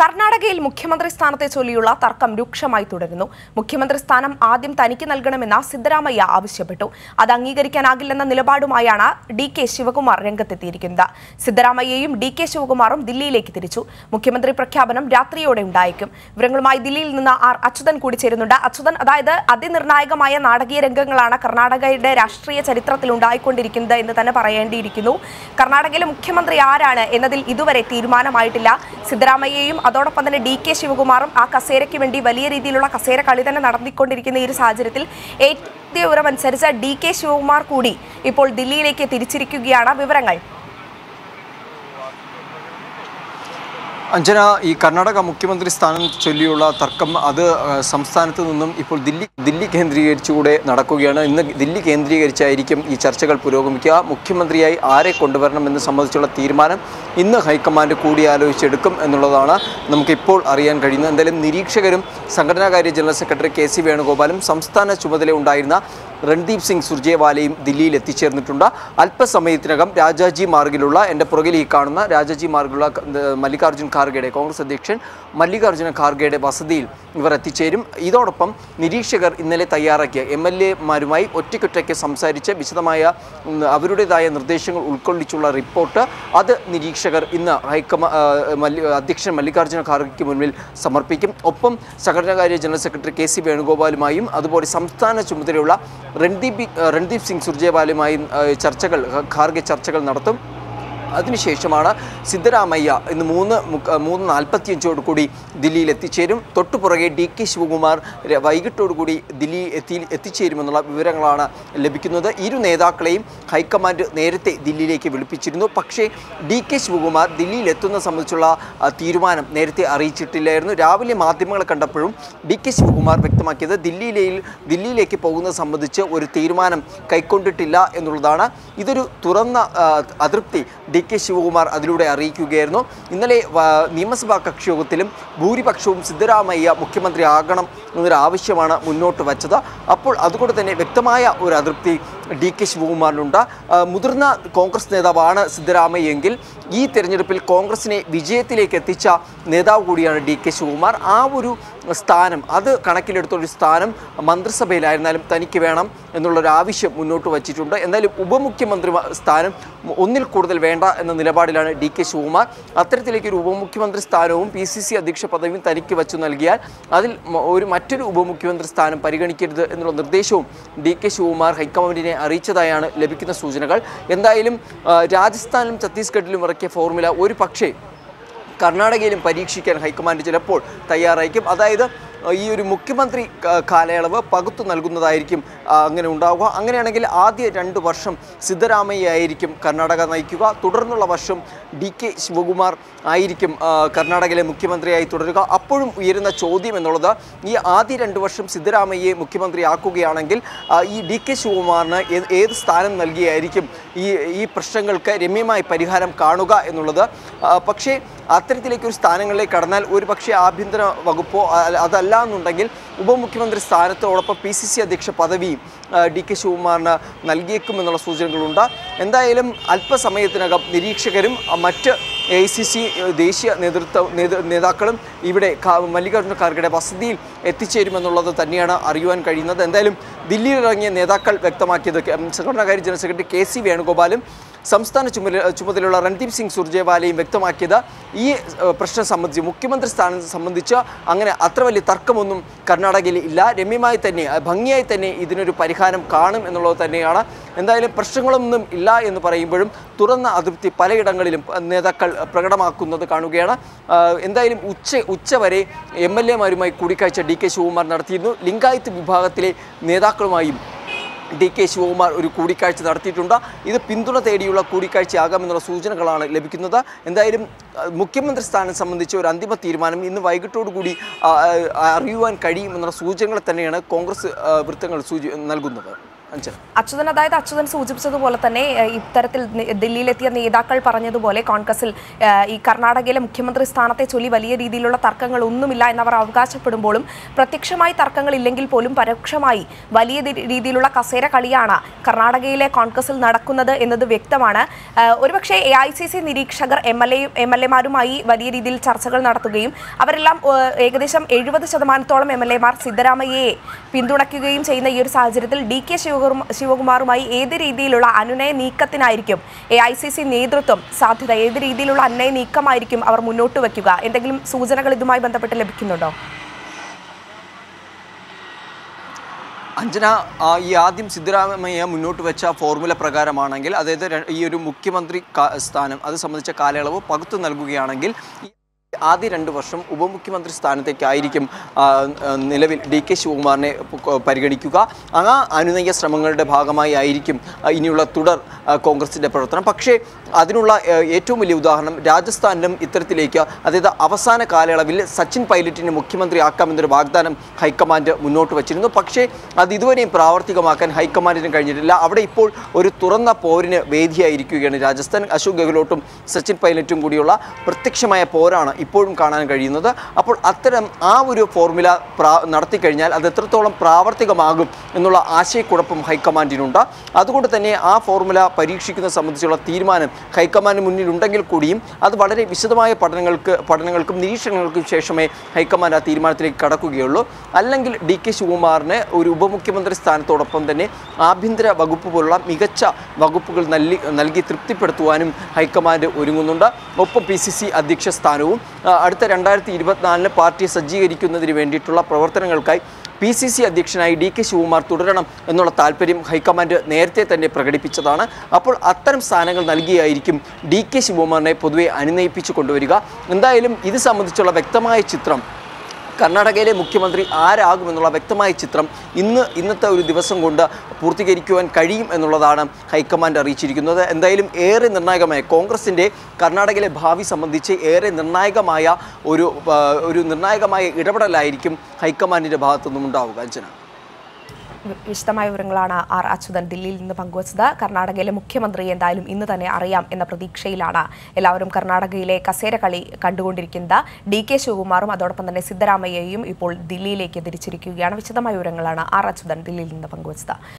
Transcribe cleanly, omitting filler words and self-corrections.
കർണാടകയിൽ മുഖ്യമന്ത്രി സ്ഥാനത്തെ ചൊല്ലിയുള്ള തർക്കം രൂക്ഷമായി തുടരുന്നു. മുഖ്യമന്ത്രി സ്ഥാനം ആദ്യം തനിക്ക് നൽകണമെന്ന് സിദ്ധരാമയ്യ ആവശ്യപ്പെട്ടു. അത് അംഗീകരിക്കാനാകില്ലെന്ന നിലപാടുമായാണ് ഡി.കെ. ശിവകുമാർ രംഗത്തെത്തിയിരിക്കുന്നത്. സിദ്ധരാമയ്യയും ഡി.കെ. ശിവകുമാറും ദില്ലിയിലേക്ക് തിരിച്ചു. മുഖ്യമന്ത്രി പ്രഖ്യാപനം രാത്രിയോടെ ഉണ്ടായേക്കും. വിവരങ്ങളുമായി ദില്ലിയിൽ നിന്ന് ആർ അച്യുതൻ കൂടി ചേരുന്നുണ്ട്. അച്യുതൻ, അതായത് അതിനിർണായകമായ നാടകീയ രംഗങ്ങളാണ് കർണാടകയുടെ രാഷ്ട്രീയ ചരിത്രത്തിൽ ഉണ്ടായിക്കൊണ്ടിരിക്കുന്നത് എന്ന് തന്നെ പറയേണ്ടിയിരിക്കുന്നു. കർണാടകയിലെ മുഖ്യമന്ത്രി ആരാണ് എന്നതിൽ ഇതുവരെ തീരുമാനമായിട്ടില്ല. സിദ്ധരാമയ്യയും അതോടൊപ്പം തന്നെ ഡി.കെ. ശിവകുമാറും ആ കസേരയ്ക്ക് വേണ്ടി വലിയ രീതിയിലുള്ള കസേര കളി തന്നെ നടത്തിക്കൊണ്ടിരിക്കുന്ന ഈ ഒരു സാഹചര്യത്തിൽ ഏറ്റവും വിവരമനുസരിച്ച് ഡി.കെ. ശിവകുമാർ കൂടി ഇപ്പോൾ ദില്ലിയിലേക്ക് തിരിച്ചിരിക്കുകയാണ്. വിവരങ്ങൾ അഞ്ജന, ഈ കർണാടക മുഖ്യമന്ത്രി സ്ഥാനം ചൊല്ലിയുള്ള തർക്കം അത് സംസ്ഥാനത്ത് നിന്നും ഇപ്പോൾ ദില്ലി കേന്ദ്രീകരിച്ചുകൂടെ നടക്കുകയാണ്. ഇന്ന് ദില്ലി കേന്ദ്രീകരിച്ചായിരിക്കും ഈ ചർച്ചകൾ പുരോഗമിക്കുക. മുഖ്യമന്ത്രിയായി ആരെ കൊണ്ടുവരണം എന്ന് സംബന്ധിച്ചുള്ള തീരുമാനം ഇന്ന് ഹൈക്കമാൻഡ് കൂടിയാലോചിച്ചെടുക്കും എന്നുള്ളതാണ് നമുക്കിപ്പോൾ അറിയാൻ കഴിയുന്നത്. എന്തായാലും നിരീക്ഷകരും സംഘടനാകാര്യ ജനറൽ സെക്രട്ടറി കെ.സി. വേണുഗോപാലും സംസ്ഥാന ചുമതല ഉണ്ടായിരുന്ന രൺദീപ് സിംഗ് സുർജേവാലയും ദില്ലിയിൽ എത്തിച്ചേർന്നിട്ടുണ്ട്. അല്പസമയത്തിനകം രാജാജി മാർഗിലുള്ള എൻ്റെ പുറകിൽ ഈ കാണുന്ന രാജാജി മാർഗിലുള്ള മല്ലികാർജ്ജുൻ ഖാർഗെയുടെ കോൺഗ്രസ് അധ്യക്ഷൻ മല്ലികാർജ്ജുന ഖാർഗെയുടെ വസതിയിൽ ഇവർ എത്തിച്ചേരും. ഇതോടൊപ്പം നിരീക്ഷകർ ഇന്നലെ തയ്യാറാക്കിയ എം.എൽ.എമാരുമായി ഒറ്റയ്ക്കൊറ്റയ്ക്ക് സംസാരിച്ച് വിശദമായ അവരുടേതായ നിർദ്ദേശങ്ങൾ ഉൾക്കൊള്ളിച്ചുള്ള റിപ്പോർട്ട് അത് നിരീക്ഷകർ ഇന്ന് അധ്യക്ഷൻ മല്ലികാർജ്ജുന ഖാർഗെയ്ക്ക് മുന്നിൽ സമർപ്പിക്കും. ഒപ്പം സംഘടനാകാര്യ ജനറൽ സെക്രട്ടറി കെ.സി. വേണുഗോപാലുമായും അതുപോലെ സംസ്ഥാന ചുമതലയുള്ള രൺദീപ് സിംഗ് സുർജേവാലുമായും ഖാർഗെ ചർച്ചകൾ നടത്തും. അതിനുശേഷമാണ് സിദ്ധരാമയ്യ ഇന്ന് 3:45 ദില്ലിയിൽ എത്തിച്ചേരും. തൊട്ടുപുറകെ ഡി.കെ. ശിവകുമാർ വൈകിട്ടോടുകൂടി ദില്ലിയിൽ എത്തിച്ചേരുമെന്നുള്ള വിവരങ്ങളാണ് ലഭിക്കുന്നത്. ഇരു നേതാക്കളെയും ഹൈക്കമാൻഡ് നേരത്തെ ദില്ലിയിലേക്ക് വിളിപ്പിച്ചിരുന്നു. പക്ഷേ ഡി.കെ. ശിവകുമാർ ദില്ലിയിൽ എത്തുന്ന സംബന്ധിച്ചുള്ള തീരുമാനം നേരത്തെ അറിയിച്ചിട്ടില്ലായിരുന്നു. രാവിലെ മാധ്യമങ്ങളെ കണ്ടപ്പോഴും ഡി.കെ. ശിവകുമാർ വ്യക്തമാക്കിയത് ദില്ലിയിലേക്ക് പോകുന്നത് സംബന്ധിച്ച് ഒരു തീരുമാനം കൈക്കൊണ്ടിട്ടില്ല എന്നുള്ളതാണ്. ഇതൊരു തുറന്ന അതൃപ്തി ഡി.കെ. ശിവകുമാർ അതിലൂടെ അറിയിക്കുകയായിരുന്നു. ഇന്നലെ നിയമസഭാ കക്ഷിയോഗത്തിലും ഭൂരിപക്ഷവും സിദ്ധരാമയ്യ മുഖ്യമന്ത്രി ആകണം എന്നൊരു ആവശ്യമാണ് മുന്നോട്ട് വച്ചത്. അപ്പോൾ അതുകൊണ്ട് തന്നെ വ്യക്തമായ ഒരു അതൃപ്തി ഡി.കെ. ശിവകുമാറിനുണ്ട്. മുതിർന്ന കോൺഗ്രസ് നേതാവാണ് സിദ്ധരാമയ്യെങ്കിൽ ഈ തെരഞ്ഞെടുപ്പിൽ കോൺഗ്രസിനെ വിജയത്തിലേക്ക് എത്തിച്ച നേതാവ് കൂടിയാണ് ഡി.കെ. ശിവകുമാർ. ആ ഒരു സ്ഥാനം അത് കണക്കിലെടുത്തൊരു സ്ഥാനം മന്ത്രിസഭയിലായിരുന്നാലും തനിക്ക് വേണം എന്നുള്ളൊരു ആവശ്യം മുന്നോട്ട് വച്ചിട്ടുണ്ട്. എന്തായാലും ഉപമുഖ്യമന്ത്രി സ്ഥാനം ഒന്നിൽ കൂടുതൽ വേണ്ട എന്ന നിലപാടിലാണ് ഡി.കെ. ശിവകുമാർ. അത്തരത്തിലേക്കൊരു ഉപമുഖ്യമന്ത്രി സ്ഥാനവും PCC അധ്യക്ഷ പദവിയും തനിക്ക് വച്ചു നൽകിയാൽ അതിൽ മറ്റൊരു ഉപമുഖ്യമന്ത്രി സ്ഥാനം പരിഗണിക്കരുത് എന്നുള്ള നിർദ്ദേശവും ഡി.കെ. ശിവകുമാർ ഹൈക്കമാൻഡിനെ അറിയിച്ചതായാണ് ലഭിക്കുന്ന സൂചനകൾ. എന്തായാലും രാജസ്ഥാനിലും ഛത്തീസ്ഗഡിലും ഇറക്കിയ ഫോർമുല ഒരു പക്ഷേ കർണാടകയിലും പരീക്ഷിക്കാൻ ഹൈക്കമാൻഡ് ചിലപ്പോൾ തയ്യാറായിരിക്കും. അതായത് ഈ ഒരു മുഖ്യമന്ത്രി കാലയളവ് പകുത്തു നൽകുന്നതായിരിക്കും അങ്ങനെ ഉണ്ടാവുക. അങ്ങനെയാണെങ്കിൽ ആദ്യ 2 വർഷം സിദ്ധരാമയ്യ ആയിരിക്കും കർണാടക നയിക്കുക. തുടർന്നുള്ള വർഷം ഡി.കെ. ശിവകുമാർ ആയിരിക്കും കർണാടകയിലെ മുഖ്യമന്ത്രിയായി തുടരുക. അപ്പോഴും ഉയരുന്ന ചോദ്യം എന്നുള്ളത് ഈ ആദ്യ 2 വർഷം സിദ്ധരാമയ്യയെ മുഖ്യമന്ത്രിയാക്കുകയാണെങ്കിൽ ഈ ഡി.കെ. ശിവകുമാറിന് ഏത് സ്ഥാനം നൽകിയായിരിക്കും ഈ പ്രശ്നങ്ങൾക്ക് രമ്യമായി പരിഹാരം കാണുക എന്നുള്ളത്. പക്ഷേ അത്തരത്തിലേക്കൊരു സ്ഥാനങ്ങളിലേക്ക് കടന്നാൽ ഒരു പക്ഷേ ആഭ്യന്തര വകുപ്പോ അതല്ല എന്നുണ്ടെങ്കിൽ ഉപമുഖ്യമന്ത്രി സ്ഥാനത്തോടൊപ്പം PCC അധ്യക്ഷ പദവിയും ഡി.കെ. ശിവകുമാറിന് നൽകിയേക്കുമെന്നുള്ള സൂചനകളുണ്ട്. എന്തായാലും അല്പസമയത്തിനകം നിരീക്ഷകരും മറ്റ് AICC ദേശീയ നേതാക്കളും ഇവിടെ മല്ലികാർജ്ജുന ഖാർഗെയുടെ വസതിയിൽ എത്തിച്ചേരുമെന്നുള്ളത് തന്നെയാണ് അറിയുവാൻ കഴിയുന്നത്. എന്തായാലും ദില്ലിയിലിറങ്ങിയ നേതാക്കൾ വ്യക്തമാക്കിയത് സംഘടനാകാര്യ ജനറൽ സെക്രട്ടറി കെ.സി. വേണുഗോപാലും സംസ്ഥാന ചുമതലയുള്ള രൺദീപ് സിംഗ് സുർജേവാലയും വ്യക്തമാക്കിയത് ഈ പ്രശ്നം സംബന്ധിച്ച് മുഖ്യമന്ത്രി സ്ഥാനം സംബന്ധിച്ച് അങ്ങനെ അത്ര വലിയ തർക്കമൊന്നും കർണാടകയിൽ ഇല്ല. രമ്യമായി തന്നെ ഭംഗിയായി തന്നെ ഇതിനൊരു പരിഹാരം കാണും എന്നുള്ളത് തന്നെയാണ്. എന്തായാലും പ്രശ്നങ്ങളൊന്നും ഇല്ല എന്ന് പറയുമ്പോഴും തുറന്ന അതൃപ്തി പലയിടങ്ങളിലും നേതാക്കൾ പ്രകടമാക്കുന്നത് കാണുകയാണ്. എന്തായാലും ഉച്ചവരെ MLA-മാരുമായി കൂടിക്കാഴ്ച ഡി.കെ. ശിവകുമാർ നടത്തിയിരുന്നു. ലിംഗായത്ത് വിഭാഗത്തിലെ നേതാക്കളുമായും ഡി.കെ. ശിവകുമാർ ഒരു കൂടിക്കാഴ്ച നടത്തിയിട്ടുണ്ട്. ഇത് പിന്തുണ തേടിയുള്ള കൂടിക്കാഴ്ചയാകാമെന്നുള്ള സൂചനകളാണ് ലഭിക്കുന്നത്. എന്തായാലും മുഖ്യമന്ത്രി സ്ഥാനം സംബന്ധിച്ച് ഒരു അന്തിമ തീരുമാനം ഇന്ന് വൈകിട്ടോടുകൂടി അറിയുവാൻ കഴിയുമെന്നുള്ള സൂചനകൾ തന്നെയാണ് കോൺഗ്രസ് വൃത്തങ്ങൾ നൽകുന്നത്. അഞ്ജന. അച്യുതൻ സൂചിപ്പിച്ചതുപോലെ തന്നെ ഇത്തരത്തിൽ ദില്ലിയിലെത്തിയ നേതാക്കൾ പറഞ്ഞതുപോലെ കോൺഗ്രസിൽ ഈ കർണാടകയിലെ മുഖ്യമന്ത്രി സ്ഥാനത്തെ ചൊല്ലി വലിയ രീതിയിലുള്ള തർക്കങ്ങൾ ഒന്നുമില്ല എന്നവർ അവകാശപ്പെടുമ്പോഴും പ്രത്യക്ഷമായി തർക്കങ്ങൾ ഇല്ലെങ്കിൽ പോലും പരോക്ഷമായി വലിയ രീതിയിലുള്ള കസേര കളിയാണ് കർണാടകയിലെ കോൺഗ്രസിൽ നടക്കുന്നത് എന്നത് വ്യക്തമാണ്. ഒരുപക്ഷെ AICC നിരീക്ഷകർ MLA-മാരുമായി വലിയ രീതിയിൽ ചർച്ചകൾ നടത്തുകയും അവരെല്ലാം ഏകദേശം 70% MLA-മാർ സിദ്ധരാമയ്യയെ പിന്തുണയ്ക്കുകയും ചെയ്യുന്ന ഈ ഒരു സാഹചര്യത്തിൽ DK ശിവകുമാറുമായി ഏത് രീതിയിലുള്ള അനുനയ നീക്കത്തിനായിരിക്കും AICC നേതൃത്വം സാധ്യത? ഏത് രീതിയിലുള്ള അനുനയ നീക്കമായിരിക്കും അവർ മുന്നോട്ട് വയ്ക്കുക? എന്തെങ്കിലും സൂചനകൾ ഇതുമായി ബന്ധപ്പെട്ട് ലഭിക്കുന്നുണ്ടോ? അഞ്ജന, ഈ ആദ്യം സിദ്ധരാമയ്യ മുന്നോട്ട് വെച്ച ഫോർമുല പ്രകാരമാണെങ്കിൽ, അതായത് ഈ ഒരു മുഖ്യമന്ത്രി സ്ഥാനം അത് സംബന്ധിച്ച കാലയളവ് പകുത്തു നൽകുകയാണെങ്കിൽ ആദ്യ 2 വർഷം ഉപമുഖ്യമന്ത്രി സ്ഥാനത്തേക്കായിരിക്കും നിലവിൽ DK ശിവകുമാറിനെ പരിഗണിക്കുക. ആ അനുനയ ശ്രമങ്ങളുടെ ഭാഗമായി ആയിരിക്കും ഇനിയുള്ള തുടർ കോൺഗ്രസിൻ്റെ പ്രവർത്തനം. പക്ഷേ അതിനുള്ള ഏറ്റവും വലിയ ഉദാഹരണം രാജസ്ഥാനിലും ഇത്തരത്തിലേക്ക്, അതായത് അവസാന കാലയളവിൽ സച്ചിൻ പൈലറ്റിനെ മുഖ്യമന്ത്രിയാക്കാമെന്നൊരു വാഗ്ദാനം ഹൈക്കമാൻഡ് മുന്നോട്ട് വച്ചിരുന്നു. പക്ഷേ അത് ഇതുവരെയും പ്രാവർത്തികമാക്കാൻ ഹൈക്കമാൻഡിന് കഴിഞ്ഞിട്ടില്ല. അവിടെ ഇപ്പോൾ ഒരു തുറന്ന പോരിന് വേദിയായിരിക്കുകയാണ് രാജസ്ഥാൻ. അശോക് ഗെഹ്ലോട്ടും സച്ചിൻ പൈലറ്റും കൂടിയുള്ള പ്രത്യക്ഷമായ പോരാണ് ഇപ്പോഴും കാണാൻ കഴിയുന്നത്. അപ്പോൾ അത്തരം ആ ഒരു ഫോർമുല നടത്തിക്കഴിഞ്ഞാൽ അത് എത്രത്തോളം പ്രാവർത്തികമാകും എന്നുള്ള ആശയക്കുഴപ്പം ഹൈക്കമാൻഡിനുണ്ട്. അതുകൊണ്ട് തന്നെ ആ ഫോർമുല പരീക്ഷിക്കുന്നത് സംബന്ധിച്ചുള്ള തീരുമാനം ഹൈക്കമാൻഡിന് മുന്നിലുണ്ടെങ്കിൽ കൂടിയും അത് വളരെ വിശദമായ പഠനങ്ങൾക്കും നിരീക്ഷണങ്ങൾക്കും ശേഷമേ ഹൈക്കമാൻഡ് ആ തീരുമാനത്തിലേക്ക് കടക്കുകയുള്ളൂ. അല്ലെങ്കിൽ DK ശിവകുമാറിന് ഒരു ഉപമുഖ്യമന്ത്രി സ്ഥാനത്തോടൊപ്പം തന്നെ ആഭ്യന്തര വകുപ്പ് പോലുള്ള മികച്ച വകുപ്പുകൾ നൽകി തൃപ്തിപ്പെടുത്തുവാനും ഹൈക്കമാൻഡ് ഒരുങ്ങുന്നുണ്ട്. ഒപ്പം PCC അധ്യക്ഷ സ്ഥാനവും അടുത്ത 2024 പാർട്ടിയെ സജ്ജീകരിക്കുന്നതിന് വേണ്ടിയിട്ടുള്ള പ്രവർത്തനങ്ങൾക്കായി PCC അധ്യക്ഷനായി DK ശിവകുമാർ തുടരണം എന്നുള്ള താല്പര്യം ഹൈക്കമാൻഡ് നേരത്തെ തന്നെ പ്രകടിപ്പിച്ചതാണ്. അപ്പോൾ അത്തരം സ്ഥാനങ്ങൾ നൽകിയായിരിക്കും DK ശിവകുമാറിനെ പൊതുവെ അനുനയിപ്പിച്ചു കൊണ്ടുവരിക. എന്തായാലും ഇത് സംബന്ധിച്ചുള്ള വ്യക്തമായ ചിത്രം, കർണാടകയിലെ മുഖ്യമന്ത്രി ആരാകുമെന്നുള്ള വ്യക്തമായ ചിത്രം ഇന്നത്തെ ഒരു ദിവസം കൊണ്ട് പൂർത്തീകരിക്കുവാൻ കഴിയും എന്നുള്ളതാണ് ഹൈക്കമാൻഡ് അറിയിച്ചിരിക്കുന്നത്. എന്തായാലും ഏറെ നിർണായകമായ കോൺഗ്രസിൻ്റെ കർണാടകയിലെ ഭാവി സംബന്ധിച്ച് ഏറെ നിർണായകമായ ഒരു നിർണായകമായ ഇടപെടലായിരിക്കും ഹൈക്കമാൻഡിൻ്റെ ഭാഗത്തു നിന്നും ഉണ്ടാവുക. അഞ്ജന, വിശദമായ വിവരങ്ങളാണ് അച്യുതൻ ദില്ലിയിൽ നിന്ന് പങ്കുവച്ചത്. കർണാടകയിലെ മുഖ്യമന്ത്രി എന്തായാലും ഇന്ന് തന്നെ അറിയാം എന്ന പ്രതീക്ഷയിലാണ് എല്ലാവരും കർണാടകയിലെ കസേര കളി കണ്ടുകൊണ്ടിരിക്കുന്നത്. DK ശിവകുമാറും അതോടൊപ്പം തന്നെ സിദ്ധരാമയ്യയും ഇപ്പോൾ ദില്ലിയിലേക്ക് തിരിച്ചിരിക്കുകയാണ്. വിശദമായ വിവരങ്ങളാണ് അച്യുതൻ ദില്ലിയിൽ നിന്ന് പങ്കുവച്ചത്.